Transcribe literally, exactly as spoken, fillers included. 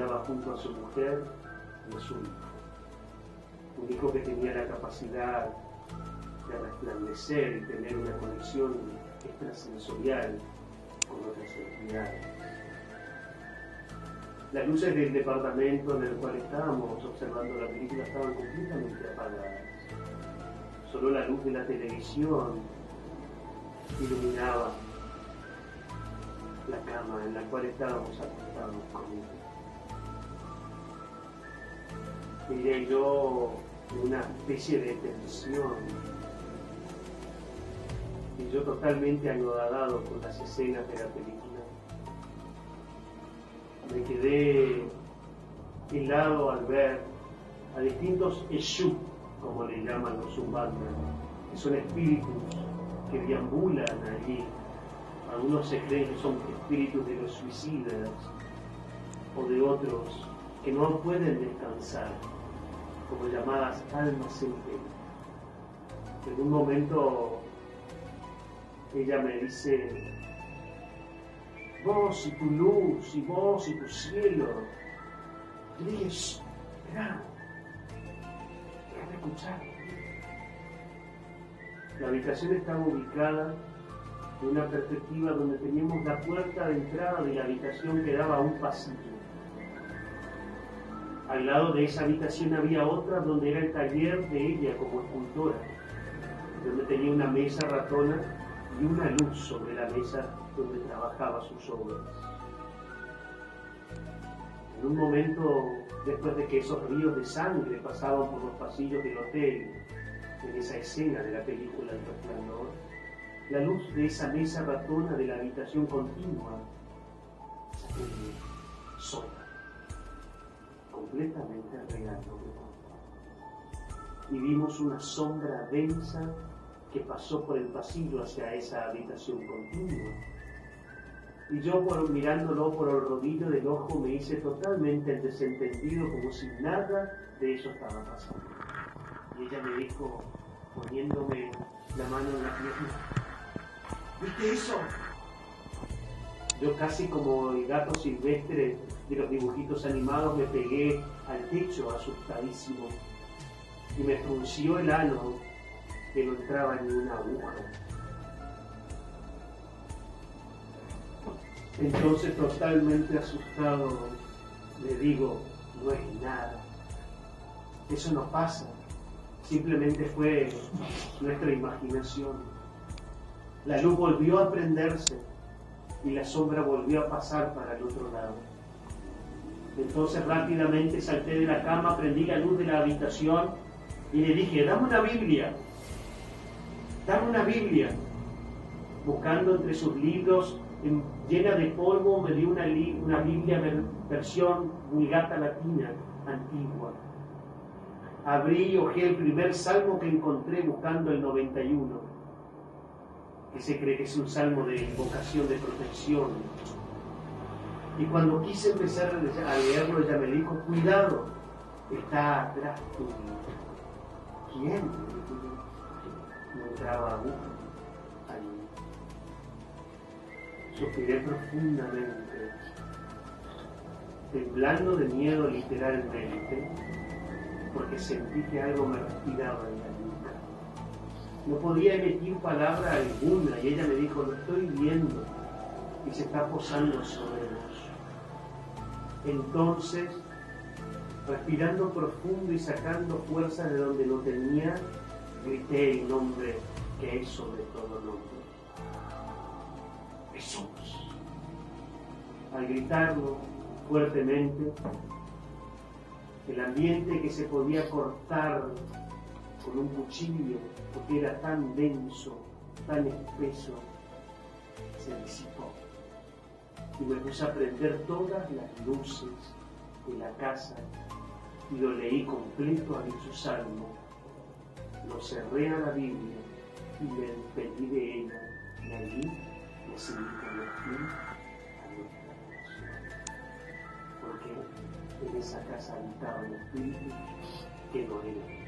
cuidaba junto a su mujer y a su hijo. Un hijo que tenía la capacidad de resplandecer y tener una conexión extrasensorial con otras entidades. Las luces del departamento en el cual estábamos observando la película estaban completamente apagadas. Solo la luz de la televisión iluminaba la cama en la cual estábamos acostados con ella. Ella y yo en una especie de tensión, y yo totalmente anodadado con las escenas de la película. Me quedé helado al ver a distintos Eshu, como le llaman los Umbanda, que son espíritus que deambulan allí. Algunos se creen que son espíritus de los suicidas o de otros que no pueden descansar, como llamadas almas en pena. En un momento ella me dice: vos y tu luz, y vos y tu cielo. Yo dije: espera, déjame escuchar. La habitación estaba ubicada en una perspectiva donde teníamos la puerta de entrada de la habitación que daba a un pasillo. Al lado de esa habitación había otra donde era el taller de ella como escultora, donde tenía una mesa ratona y una luz sobre la mesa donde trabajaba sus obras. En un momento, después de que esos ríos de sangre pasaban por los pasillos del hotel, en esa escena de la película El Resplandor, la luz de esa mesa ratona de la habitación continua se prendía sola, completamente real, y vimos una sombra densa que pasó por el pasillo hacia esa habitación continua. Y yo, por, mirándolo por el rodillo del ojo, me hice totalmente el desentendido, como si nada de eso estaba pasando. Y ella me dijo, poniéndome la mano en la pierna: ¿viste eso? Yo, casi como el gato silvestre de los dibujitos animados, me pegué al techo asustadísimo y me frunció el ano, que no entraba ni una aguja. Entonces, totalmente asustado, le digo: no es nada, eso no pasa, simplemente fue nuestra imaginación. La luz volvió a prenderse y la sombra volvió a pasar para el otro lado. Entonces rápidamente salté de la cama, prendí la luz de la habitación y le dije: dame una Biblia, dame una Biblia. Buscando entre sus libros en, llena de polvo, me dio una, li, una Biblia ver, versión Vulgata Latina antigua. Abrí y hojeé el primer salmo que encontré buscando el noventa y uno, que se cree que es un salmo de invocación, de protección. Y cuando quise empezar a leerlo, ella me dijo: cuidado, está atrás tuyo. ¿Quién? No entraba aún. Suspiré profundamente, temblando de miedo literalmente, porque sentí que algo me respiraba en la nuca. No podía emitir palabra alguna y ella me dijo: lo estoy viendo y se está posando sobre vos. Entonces, respirando profundo y sacando fuerza de donde no tenía, grité el nombre que es sobre todo nombre: Jesús. Al gritarlo fuertemente, el ambiente que se podía cortar con un cuchillo, porque era tan denso, tan espeso, se disipó. Y me puse a prender todas las luces de la casa y lo leí completo a dicho salmo. Lo cerré a la Biblia y me despedí de ella, y allí me sentí con el fin a nuestra relación. Porque en esa casa habitaba un espíritu que no era